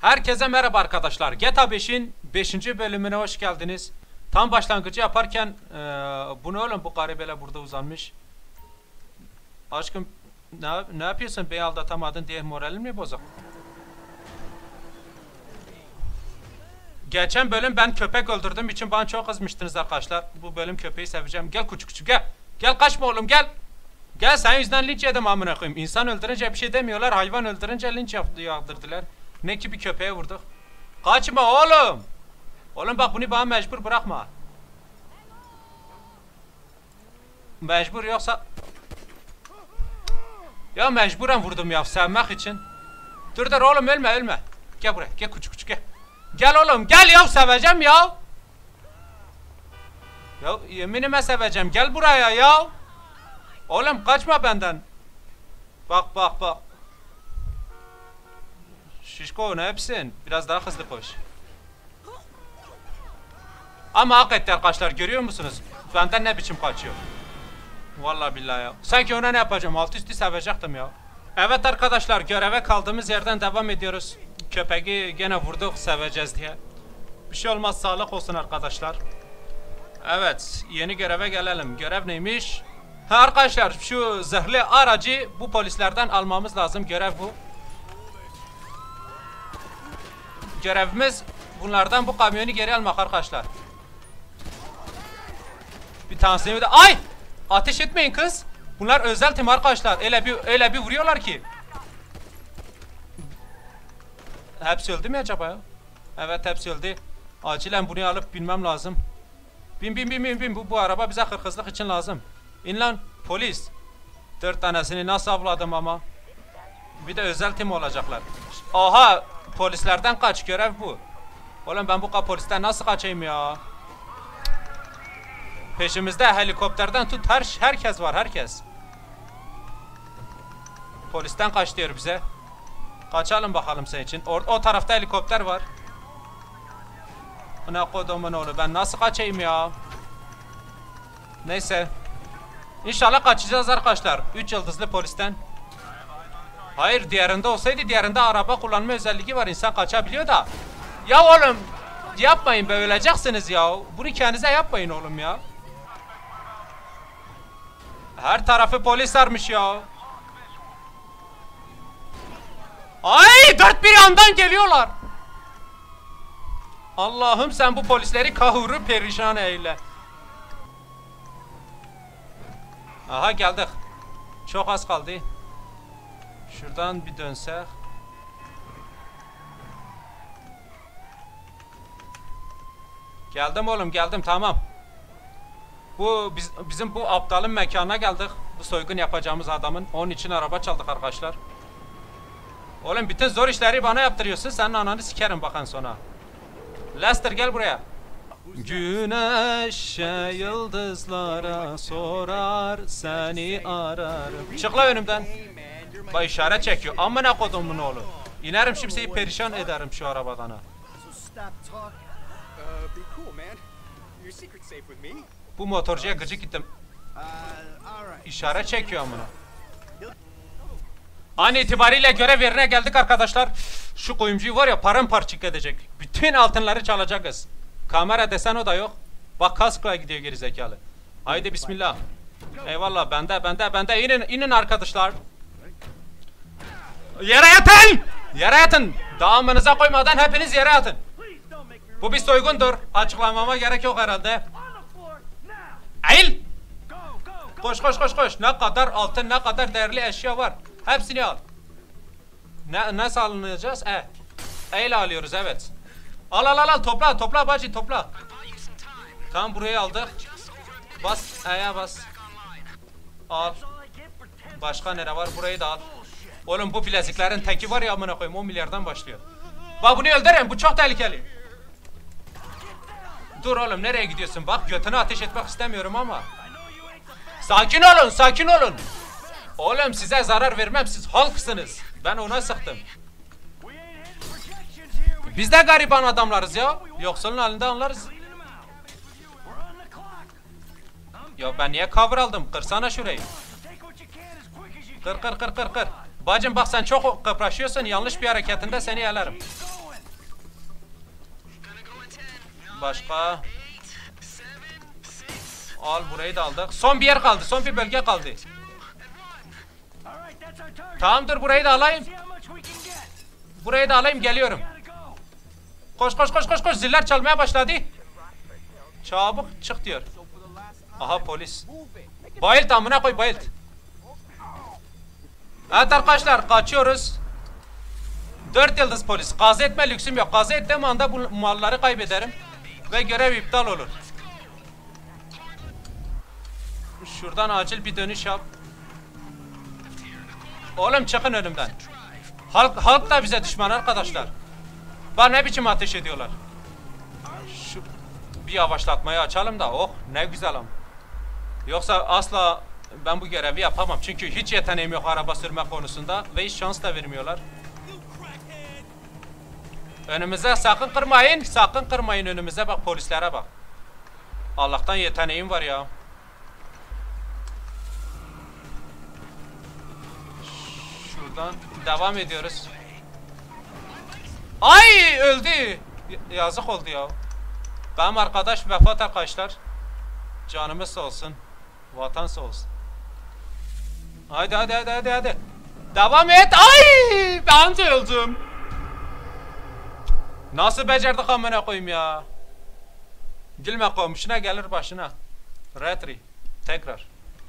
Herkese merhaba arkadaşlar. GTA 5'in 5. bölümüne hoş geldiniz. Tam başlangıcı yaparken bu ne oğlum, bu garibeler burada uzanmış. Aşkım ne yapıyorsun, beni aldatamadın diye moralin mi bozuk? Geçen bölüm ben köpek öldürdüğüm için bana çok kızmıştınız arkadaşlar. Bu bölüm köpeği seveceğim. Gel küçük gel. Gel kaçma oğlum gel. Gel, senin yüzünden linç yedim amına koyayım. İnsan öldürünce bir şey demiyorlar, hayvan öldürünce linç yağdırdılar. Ne ki bir köpeğe vurduk. Kaçma oğlum. Oğlum bak, bunu bana mecbur bırakma. Mecbur yoksa... Ya mecburen vurdum ya, sevmek için. Dur oğlum, ölme. Gel buraya, gel küçük gel. Gel oğlum gel ya, seveceğim ya. Ya yeminime seveceğim, gel buraya ya. Oğlum kaçma benden. Bak. Şişko ne yapsın? Biraz daha hızlı koş. Ama hak etti arkadaşlar, görüyor musunuz? Benden ne biçim kaçıyor. Vallahi billahi ya. Sanki ona ne yapacağım? Alt üstü sevecektim ya. Evet arkadaşlar, göreve kaldığımız yerden devam ediyoruz. Köpeği gene vurduk, seveceğiz diye. Bir şey olmaz, sağlık olsun arkadaşlar. Evet, yeni göreve gelelim. Görev neymiş? Ha arkadaşlar, şu zırhlı aracı bu polislerden almamız lazım. Görev bu. Görevimiz bunlardan bu kamyonu geri almak arkadaşlar. Bir tanesini de... Ay! Ateş etmeyin kız. Bunlar özel tim arkadaşlar. Öyle bir vuruyorlar ki. Hepsi öldü mü acaba ya? Evet, hepsi öldü. Acilen bunu alıp binmem lazım. Bin. Bu araba bize hırsızlık için lazım. İn lan polis. 4 tanesini nasıl avladım ama. Bir de özel tim olacaklar. Aha, polislerden kaç, görev bu. Oğlum ben bu polisten nasıl kaçayım ya? Peşimizde helikopterden tut herkes var, herkes. Polisten kaç diyor bize. Kaçalım bakalım senin için. O tarafta helikopter var. Ne kodumun oğlu, ben nasıl kaçayım ya? Neyse. İnşallah kaçacağız arkadaşlar. 3 yıldızlı polisten. Hayır, diğerinde olsaydı, diğerinde araba kullanma özelliği var, insan kaçabiliyor da. Ya oğlum yapmayın be, öleceksiniz ya. Bunu kendinize yapmayın oğlum ya. Her tarafı polis sarmış ya. Ay, dört bir yandan geliyorlar. Allah'ım sen bu polisleri kahuru perişan eyle. Aha geldik. Çok az kaldı. Şuradan bir dönsek. Geldim oğlum, geldim, tamam. Bizim bu aptalın mekanına geldik. Bu soygun yapacağımız adamın. Onun için araba çaldık arkadaşlar. Oğlum bütün zor işleri bana yaptırıyorsun. Senin ananı sikerim bakın sonra. Lester gel buraya. Güneşe yıldızlara sorar, seni ararım. Çık la önümden. Bak işaret çekiyor. Amına kodumun oğlu. İnerim şimdiyi perişan ederim şu arabadan ha. Bu motorcuya gıcık gittim. İşaret çekiyor amına. An itibariyle görev yerine geldik arkadaşlar. Şu kuyumcuyu var ya, paramparçık edecek. Bütün altınları çalacağız. Kamera desen o da yok. Bak kaskla gidiyor gerizekalı. Haydi bismillah. Eyvallah, bende. İnin arkadaşlar. Yere yatın! Yere yatın! Dağımınıza koymadan hepiniz yere yatın. Bu bir soygundur. Açıklamama gerek yok herhalde. Eğil! Koş. Ne kadar altın, ne kadar değerli eşya var. Hepsini al. Nasıl alınacağız? Eğil alıyoruz, evet. Al. Topla bacı, topla. Tamam, burayı aldık. Bas, bas. Al. Başka nere var? Burayı da al. Oğlum bu bileziklerin teki var ya amına koyayım, 10 milyardan başlıyor. Bak bunu öldürün, bu çok tehlikeli. Dur oğlum, nereye gidiyorsun? Bak götüne ateş etmek istemiyorum ama. Sakin olun. Oğlum size zarar vermem, siz halksınız. Ben ona sıktım. Biz de gariban adamlarız ya. Yoksulun halinde anlarız. Ya ben niye cover aldım? Kırsana şurayı. Kır. Bacım bak, sen çok kıpraşıyorsun. Yanlış bir hareketinde seni yalarım. Başka. Al, burayı da aldık. Son bir yer kaldı. Son bir bölge kaldı. Tamamdır, burayı da alayım. Burayı da alayım, geliyorum. Koş koş koş koş koş. Ziller çalmaya başladı. Çabuk çık diyor. Aha, polis. Bayılt amına koy, bayılt. Evet arkadaşlar, kaçıyoruz. 4 yıldız polis. Kaza etme lüksüm yok. Kaza ettiğim anda bu malları kaybederim. Ve görev iptal olur. Şuradan acil bir dönüş yap. Oğlum çıkın önümden. Halk da bize düşman arkadaşlar. Bana ne biçim ateş ediyorlar. Şu bir yavaşlatmayı açalım da, oh ne güzel ama. Yoksa asla ben bu görevi yapamam. Çünkü hiç yeteneğim yok araba sürme konusunda ve hiç şans da vermiyorlar. Önümüze sakın kırmayın. Sakın kırmayın önümüze, bak polislere bak. Allah'tan yeteneğim var ya. Şuradan devam ediyoruz. Ay, öldü. Yazık oldu ya. Benim arkadaş vefat arkadaşlar. Canımız sağ olsun. Vatan sağ olsun. Haydi hadi hadi hadi hadi. Devam et. Ay, ben de öldüm. Nasıl becerdik amına koyayım ya. Gülme, komşuna gelir başına. Retri. Tekrar.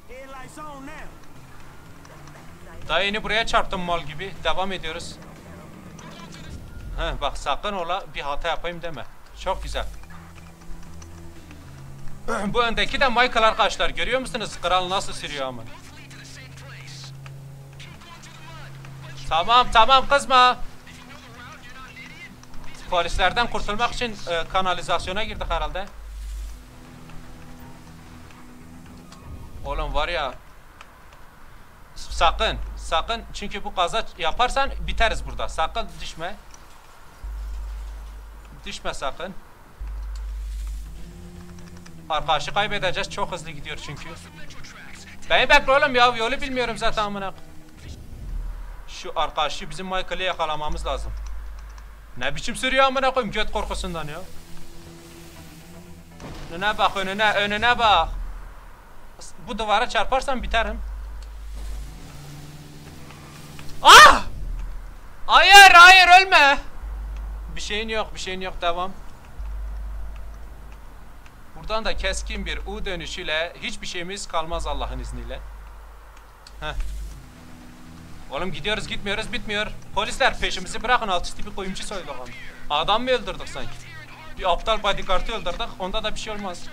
Daha yeni buraya çarptım mal gibi. Devam ediyoruz. Heh, bak sakın ola bir hata yapayım deme. Çok güzel. Bu öndeki de Michael arkadaşlar. Görüyor musunuz? Kral nasıl sürüyor ama. Tamam tamam, kızma. Polislerden kurtulmak için kanalizasyona girdik herhalde. Oğlum var ya. Sakın. Sakın. Çünkü bu kaza yaparsan biteriz burada. Sakın düşme. Düşme sakın. Arkadaşı kaybedeceğiz. Çok hızlı gidiyor çünkü. Beni bekle oğlum ya. Yolu bilmiyorum zaten amına. Şu arkadaşı bizim Michael'ı yakalamamız lazım. Ne biçim sürüyor amına koyayım göt korkusundan ya. Önüne bak, önüne bak. Bu duvara çarparsam biterim. Ah! Hayır ölme. Bir şeyin yok devam. Buradan da keskin bir U dönüşüyle hiçbir şeyimiz kalmaz Allah'ın izniyle. Heh. Oğlum gidiyoruz gitmiyoruz bitmiyor. Polisler peşimizi bırakın, alt üstü bir kuyumcu soyduk onu. Adam mı öldürdük sanki? Bir aptal bodyguard'ı öldürdük, onda da bir şey olmaz.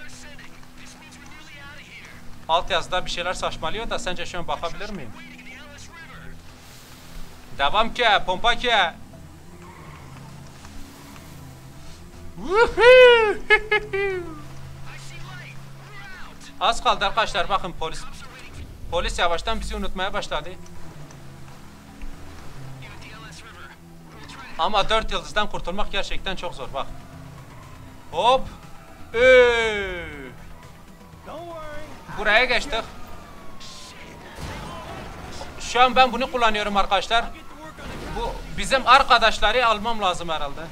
Alt yazıda bir şeyler saçmalıyor da sence şu an bakabilir miyim? Devam ki, pompa ki. Az kaldı arkadaşlar, bakın polis yavaştan bizi unutmaya başladı. Ama 4 yıldızdan kurtulmak gerçekten çok zor, bak. Hop. Buraya geçtik. Şu an ben bunu kullanıyorum arkadaşlar. Bu bizim arkadaşları almam lazım herhalde.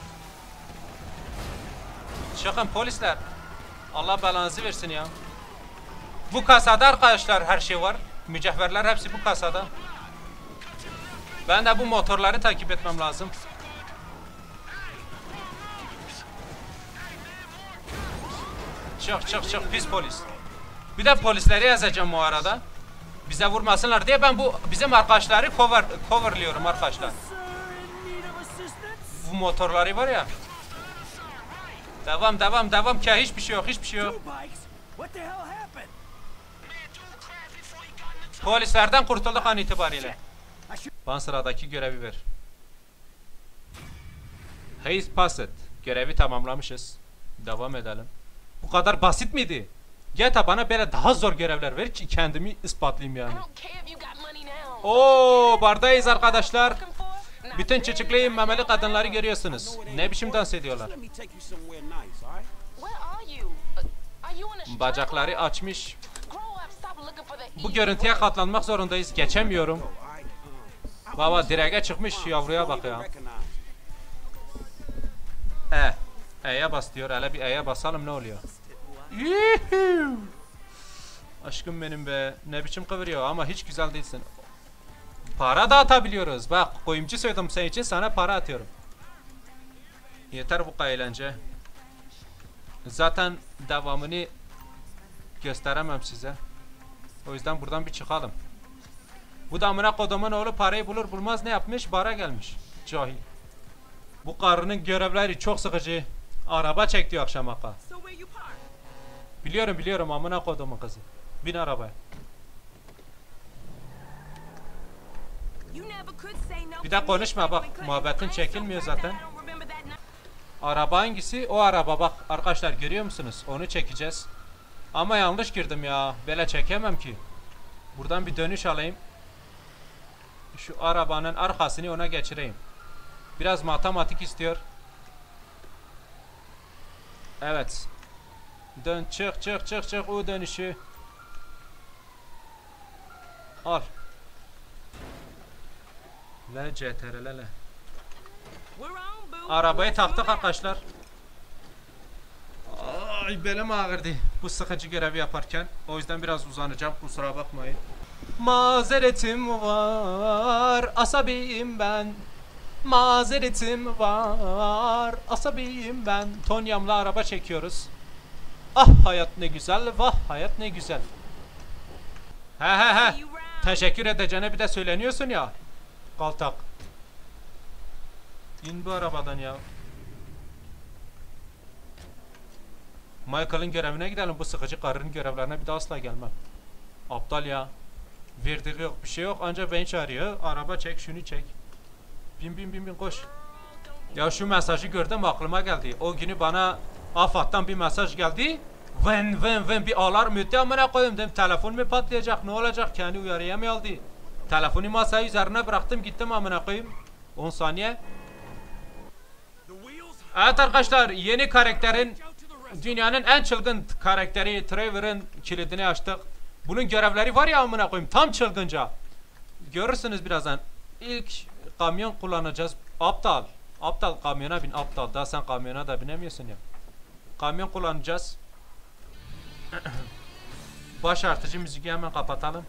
Çıkın polisler. Allah belanızı versin ya. Bu kasada arkadaşlar her şey var. Mücevherler hepsi bu kasada. Ben de bu motorları takip etmem lazım. Çık pis polis. Bir de polisleri yazacağım bu arada. Bize vurmasınlar diye ben bu bizim arkadaşları coverlıyorum arkadaşlar. Bu motorları var ya. Devam ki hiçbir şey yok. Polislerden kurtulduk an itibariyle. Bana sıradaki görevi ver. Haze Passet. Görevi tamamlamışız. Devam edelim. Bu kadar basit miydi? GTA bana böyle daha zor görevler ver ki kendimi ispatlayayım yani. Oo, bardayız arkadaşlar. Bütün çocuklu memeli kadınları görüyorsunuz. Ne biçim dans ediyorlar. Bacakları açmış. Bu görüntüye katlanmak zorundayız. Geçemiyorum. Baba direğe çıkmış, yavruya bak ya. E'ye bas diyor. Hele bir E'ye basalım ne oluyor? Yuhuu. Aşkım benim be. Ne biçim kıvırıyor ama hiç güzel değilsin. Para da atabiliyoruz. Bak kuyumcu soydum senin için, sana para atıyorum. Yeter bu eğlence. Zaten devamını gösteremem size. O yüzden buradan bir çıkalım. Bu da amına kodumun oğlu parayı bulur bulmaz ne yapmış? Bara gelmiş. Cahil. Bu karının görevleri çok sıkıcı. Araba çek diyor akşam aka. Biliyorum amına kodumun kızı. Bin arabaya. Bir de konuşma bak, muhabbetin çekilmiyor zaten. Araba hangisi? O araba bak arkadaşlar, görüyor musunuz? Onu çekeceğiz. Ama yanlış girdim ya. Böyle çekemem ki. Buradan bir dönüş alayım. Şu arabanın arkasını ona geçireyim. Biraz matematik istiyor. Evet. Dön, çık o dönüşü. Al. Ve CTRL. Arabayı taktık arkadaşlar. Ay belim ağrıdı bu sıkıcı görevi yaparken. O yüzden biraz uzanacağım, kusura bakmayın. Mazeretim var, asabiyim ben. Mazeretim var, asabiyim ben. Tonyam'la araba çekiyoruz. Ah hayat ne güzel, vah hayat ne güzel. He. Teşekkür edeceğine bir de söyleniyorsun ya. Kaltak. İn bu arabadan ya. Michael'ın görevine gidelim. Bu sıkıcı karının görevlerine bir daha asla gelmem. Aptal ya. Verdiği yok, bir şey yok. Ancak beni çağırıyor. Araba çek, şunu çek. Bin koş. Ya şu mesajı gördüm, aklıma geldi. O günü bana AFAD'dan bir mesaj geldi. Vın bir alarm öttü, amına koyayım dedim. Telefon mu patlayacak, ne olacak? Kendi uyarıya mı aldı? Telefonu masayı üzerine bıraktım, gittim amına koyayım. 10 saniye. Evet arkadaşlar, yeni karakterin, dünyanın en çılgın karakteri Trevor'ın kilidini açtık. Bunun görevleri var ya amına koyayım, tam çılgınca. Görürsünüz birazdan. İlk kamyon kullanacağız. Aptal kamyona bin, aptal. Daha sen kamyona da binemiyorsun ya. Kamyon kullanacağız. Baş artıcı müziği hemen kapatalım.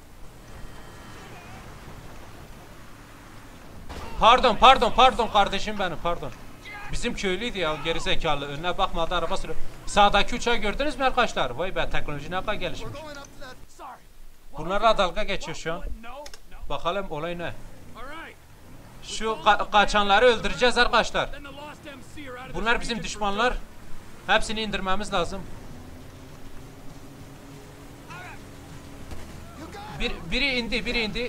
Pardon kardeşim benim, pardon. Bizim köylüydü ya, gerizekalı, önüne bakmadı araba sürüyor. Sağdaki uçağı gördünüz mü arkadaşlar? Vay be, teknoloji ne kadar gelişmiş. Bunlarla dalga geçiyor şu an. Bakalım olay ne? Şu kaçanları öldüreceğiz arkadaşlar. Bunlar bizim düşmanlar. Hepsini indirmemiz lazım. Biri indi.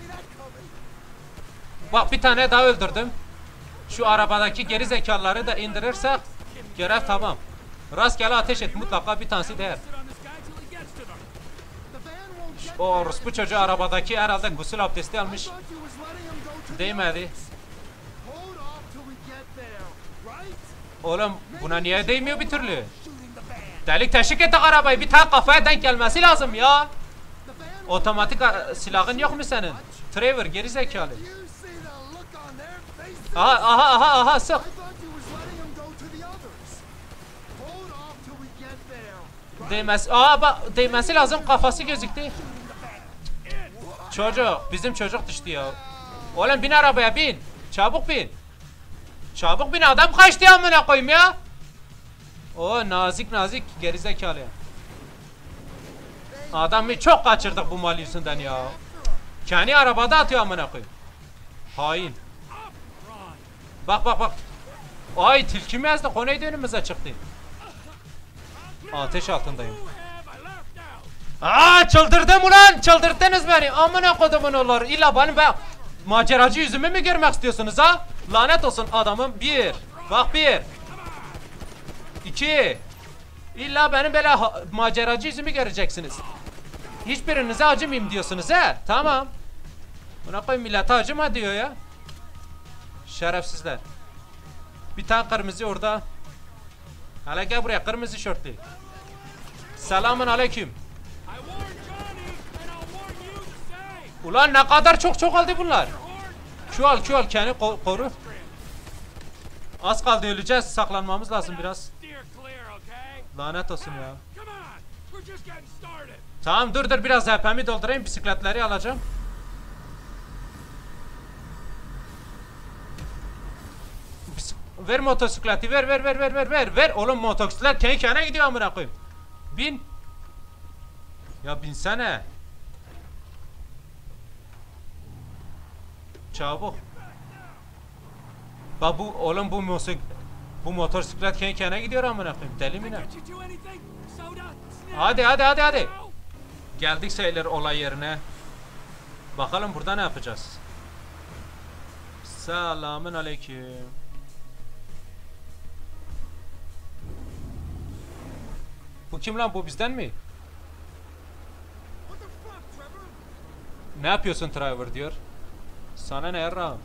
Bak bir tane daha öldürdüm. Şu arabadaki geri zekaları da indirirsek görev tamam. Rastgele ateş et, mutlaka bir tanesi değer. O orospu çocuğu arabadaki herhalde gusül abdesti almış. Değmedi. Oğlum buna niye değmiyor bir türlü? Delik teşvik ettik arabayı, bir tane kafaya denk gelmesi lazım ya. Otomatik silahın yok mu senin? Trevor geri zekalı. Aha sık. Değmesi lazım, kafası gözüktü. Bizim çocuk düştü ya. Oğlum bin arabaya, bin. Çabuk bin. Adam kaçtı amına koyayım ya. O nazik gerizekalı ya. Adamı çok kaçırdık bu mal yüzünden ya. Kendi arabada atıyor amına koyayım. Hain. Bak. Ay tilki mi yazdık, o neydi önümüze çıktı. Ateş altındayım. Çıldırdım ulan, çıldırttınız beni. Amına kodumun oğulları, illa benim maceracı yüzümü mü görmek istiyorsunuz ha? Lanet olsun adamım. 1. Bak 1. 2. İlla benim böyle maceracı yüzümü göreceksiniz. Hiçbirinize acımayayım diyorsunuz he? Tamam. Buna koy, millete acıma diyor ya. Şerefsizler. Bir tane kırmızı orada. Hele gel buraya, kırmızı şortlu. Selamun aleyküm. Ulan ne kadar çok oldu bunlar. Çuval kendi koru. Az kaldı öleceğiz. Saklanmamız lazım biraz. Lanet olsun ya. Tamam dur biraz HP'mi doldurayım. Bisikletleri alacağım. Ver motosikleti ver. Oğlum motosiklet kendi kendine gidiyor amına koyayım. Bin. Ya binsene. Çabuk. Bak bu oğlum bu motosiklet kendi kendine gidiyor amına koyayım. Deli mi ne? Hadi. Geldik sayılır olay yerine. Bakalım burada ne yapacağız? Selamün aleyküm. Bu kim lan? Bu bizden mi? Ne yapıyorsun Trevor diyor. Sana ne yarrağım?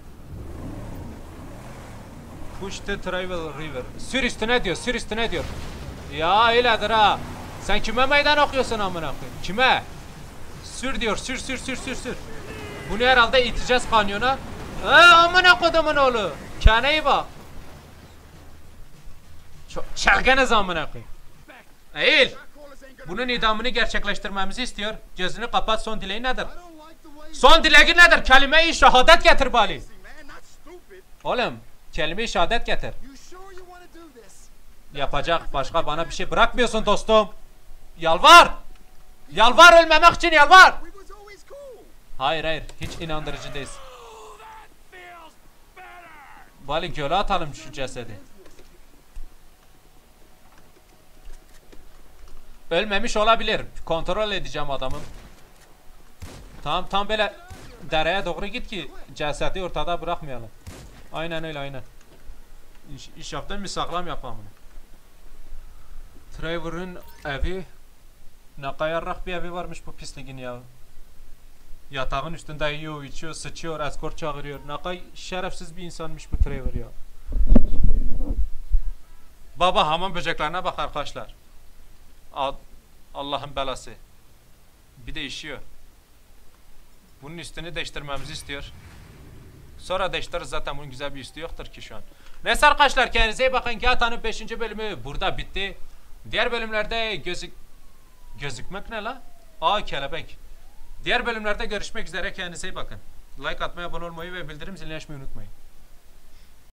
Push the Trevor River. Sür üstüne diyor. Ya öyledir ha. Sen kime meydan okuyorsun amına koyayım? Kime? Sür diyor. Sür. Bunu herhalde iteceğiz kanyona. Amına kodumun oğlu. Kendine bak. Çok çelgeniz amına koyayım. Eğil. Bunun idamını gerçekleştirmemizi istiyor. Gözünü kapat, son dileği nedir? Son dileği nedir? Kelime-i şehadet getir bari. Oğlum, kelime-i şehadet getir. Yapacak başka bana bir şey bırakmıyorsun dostum. Yalvar. Yalvar ölmemek için yalvar. Hayır, hiç inandırıcı değil. Bari göle atalım şu cesedi. Ölmemiş olabilir. Kontrol edeceğim adamı. Tamam tam böyle dereye doğru git ki cesedi ortada bırakmayalım. Aynen öyle aynen. İş yaptın bir saklam yapalım. Trevor'ın evi ne kayarrak bir evi varmış bu pisliğin ya. Yatağın üstünde yiyor, içiyor, sıçıyor, eskort çağırıyor. Ne kadar şerefsiz bir insanmış bu Trevor ya. Baba hamam böceklerine bak arkadaşlar. Allah'ın belası. Bir de işiyor. Bunun üstünü değiştirmemizi istiyor. Sonra değiştiririz, zaten bunun güzel bir üstü yoktur ki şu an. Neyse arkadaşlar, kendinize iyi bakın. GTA'nın 5. bölümü burada bitti. Diğer bölümlerde gözükmek ne la? Kelebek. Diğer bölümlerde görüşmek üzere, kendinize iyi bakın. Like atmayı, abone olmayı ve bildirim zilini açmayı unutmayın.